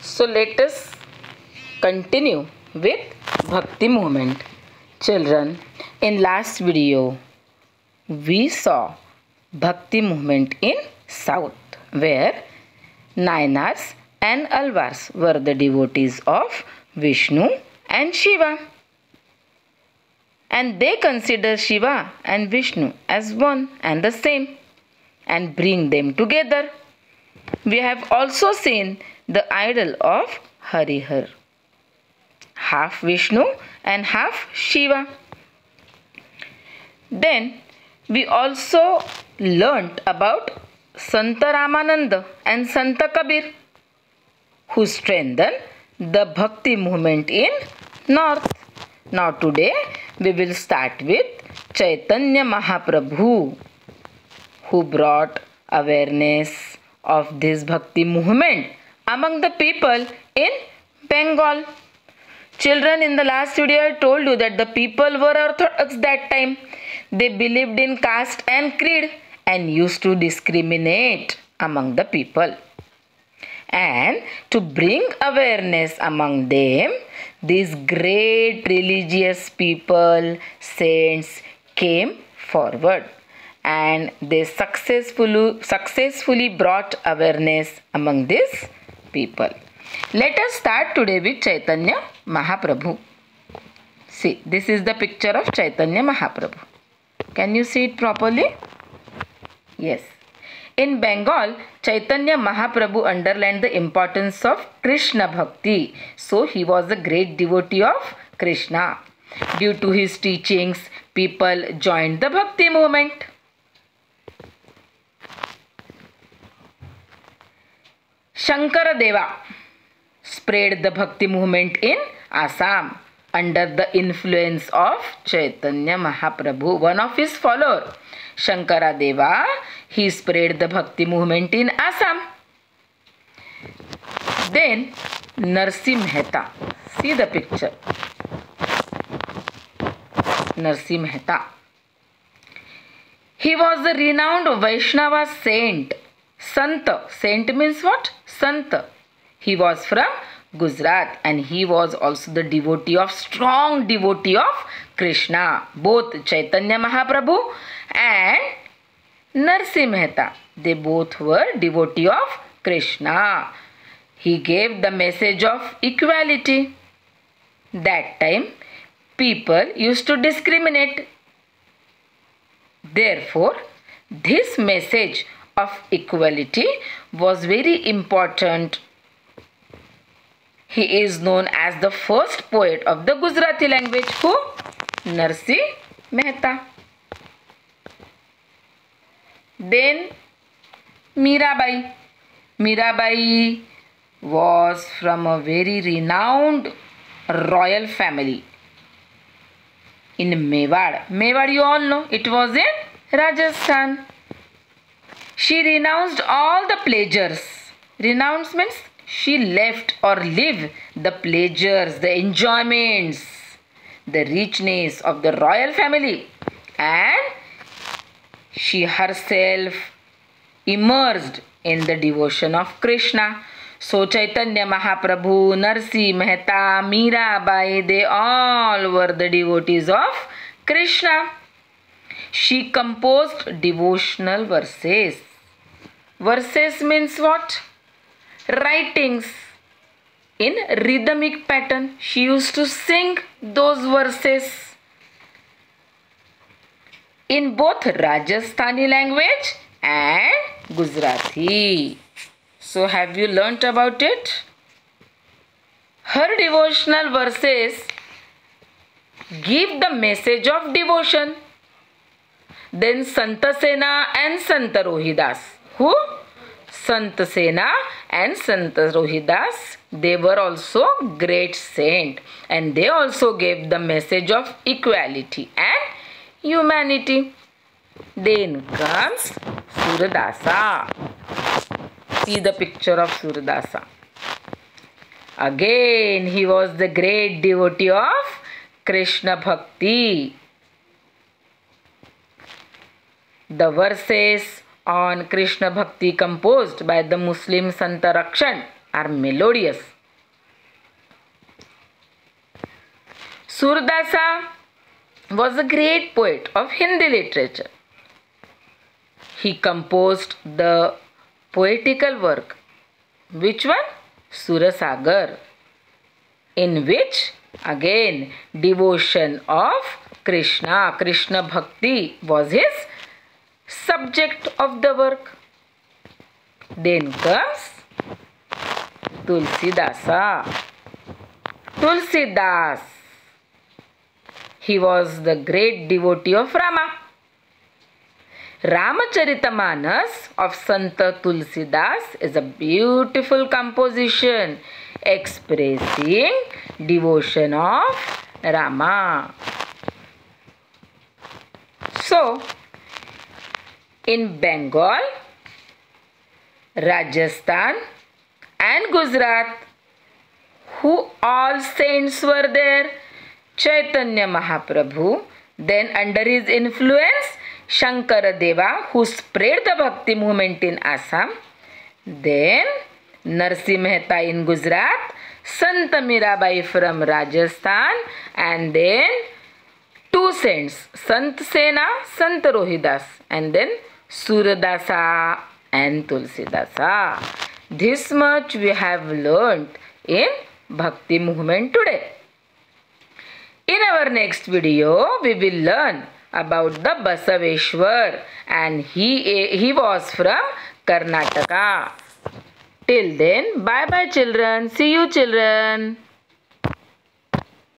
So let us continue with Bhakti movement. Children, in last video we saw Bhakti movement in South, where Nayanars and Alvars were the devotees of Vishnu and Shiva, and they consider Shiva and Vishnu as one and the same and bring them together. We have also seen the idol of Harihar, half Vishnu and half Shiva. Then we also learnt about Santa Ramananda and Santa Kabir, who strengthened the Bhakti movement in North. Now today we will start with Chaitanya Mahaprabhu, who brought awareness of this Bhakti movement among the people in Bengal. Children, in the last video I told you that the people were orthodox that time. They believed in caste and creed and used to discriminate among the people. And to bring awareness among them, these great religious people, saints, came forward and they successfully brought awareness among these people. Let us start today with Chaitanya Mahaprabhu. See, this is the picture of Chaitanya Mahaprabhu. Can you see it properly? Yes. In Bengal, Chaitanya Mahaprabhu underlined the importance of Krishna Bhakti. So he was a great devotee of Krishna. Due to his teachings, people joined the Bhakti movement. Shankaradeva spread the Bhakti movement in Assam under the influence of Chaitanya Mahaprabhu, one of his followers. Shankaradeva, he spread the Bhakti movement in Assam. Then Narsi Mehta, see the picture. Narsi Mehta. He was the renowned Vaishnava saint. Santa. Saint means what? Santa. He was from Gujarat and he was also the strong devotee of Krishna. Both Chaitanya Mahaprabhu and Narsi Mehta, they both were devotee of Krishna. He gave the message of equality. That time, people used to discriminate. Therefore, this message of equality was very important. He is known as the first poet of the Gujarati language. Who? Narsi Mehta. Then Mirabai. Mirabai was from a very renowned royal family in Mewar. Mewar, you all know, it was in Rajasthan. She renounced all the pleasures. Renounce means she left or lived the pleasures, the enjoyments, the richness of the royal family, and she herself immersed in the devotion of Krishna. So Chaitanya Mahaprabhu, Narsi Mehta, Mirabai, they all were the devotees of Krishna. She composed devotional verses. Verses means what? Writings in rhythmic pattern. She used to sing those verses in both Rajasthani language and Gujarati. So have you learnt about it? Her devotional verses give the message of devotion. Then Santa Sena and Santa Rohidas. Who? Santa Sena and Santa Rohidas, they were also great saints and they also gave the message of equality and humanity. Then comes Suradasa. See the picture of Suradasa. Again, he was the great devotee of Krishna Bhakti. The verses on Krishna Bhakti composed by the Muslim Santa Rakshan are melodious. Surdasa was a great poet of Hindi literature. He composed the poetical work. Which one? Surasagar, in which again devotion of Krishna, Krishna Bhakti was his subject of the work. Then comes Tulsidasa. Tulsidas. He was the great devotee of Rama. Ramacharita-manas of Santa Tulsidas is a beautiful composition expressing devotion of Rama. So, in Bengal, Rajasthan and Gujarat, who all saints were there? Chaitanya Mahaprabhu. Then under his influence, Shankara Deva, who spread the Bhakti movement in Assam. Then Narsi Mehta in Gujarat, Sant Mirabai from Rajasthan, and then two saints, Sant Sena, Sant Rohidas, and then Suradasa and Tulsidasa. This much we have learnt in Bhakti movement today. In our next video, we will learn about the Basaveshwar, and he was from Karnataka. Till then, bye bye children. See you children.